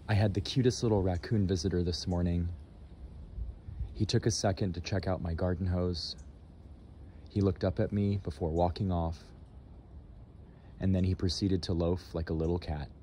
I had the cutest little raccoon visitor this morning. He took a second to check out my garden hose. He looked up at me before walking off, and then he proceeded to loaf like a little cat.